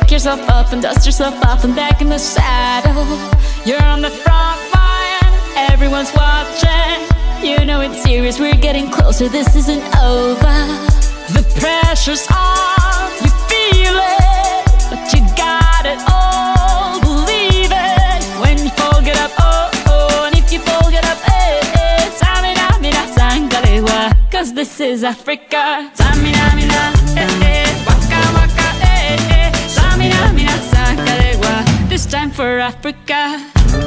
Pick yourself up and dust yourself off and back in the saddle. You're on the front line, everyone's watching. You know it's serious, we're getting closer, this isn't over. The pressure's on, you feel it, but you got it all, believe it. When you fall, get up, oh, oh, and if you fall, get up, eh, eh. Samina, mina, sangalewa, cause this is Africa. Samina, mina, eh, eh, waka, waka, eh, eh. Samina, mina, sangalewa, this time for Africa.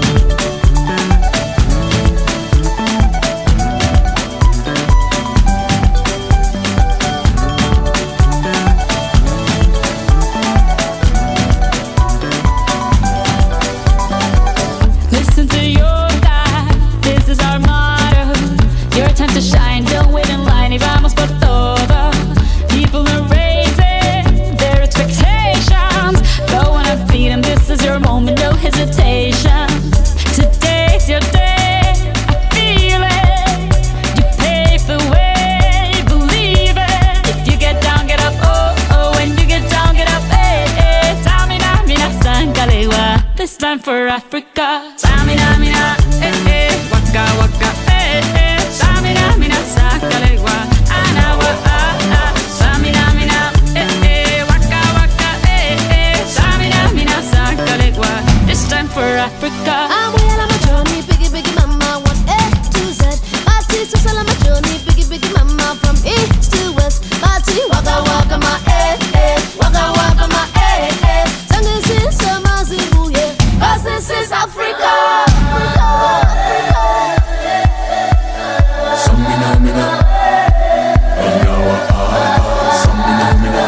Listen to your God, this is our motto. Your time to shine, don't wait in line, y vamos por todo. People are raising their expectations. Go on and feed them, this is your moment, no hesitation. Today's your day, I feel it. You pave the way, believe it. If you get down, get up, oh, oh. When you get down, get up, eh, eh. Samina, mina, sangalewa, this time for Africa. Samina, mina, eh, eh. Waka, waka, eh, eh. Samina, mina, sangalewa, anawa, ah, ah. Samina, mina, eh, eh. Waka, waka, eh, eh. Samina, mina, sangalewa, this time for Africa. I'm well on my journey, biggie, biggie mama, 1A to Z. My teeth are on my journey, biggie, biggie mama, from east to west. My teeth, waka, waka, my eh, eh. Waka, waka, my eh, eh. Sangin' sin, sama, zibu, yeah. Cause this is Africa. Samina, mina, anawa, ah, samina, mina,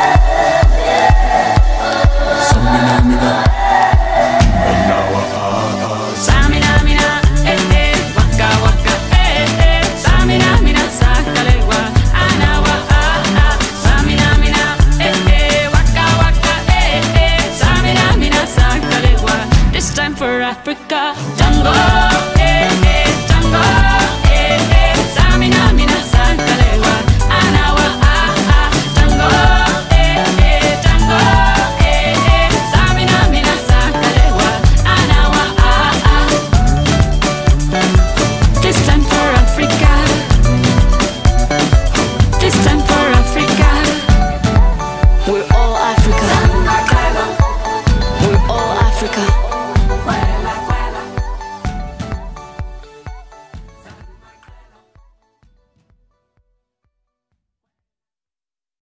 samina, mina, anawa, ah. Samina, mina, eh, eh. Waka, waka, eh, eh. Samina, mina, sangalewa, anawa, ah, ah. Samina, mina, eh, eh. Waka, waka, eh, eh. Samina, mina, sangalewa, this time for Africa. Jungle, eh,